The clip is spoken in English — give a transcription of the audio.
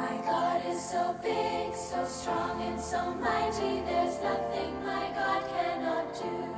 My God is so big, so strong and so mighty, there's nothing my God cannot do.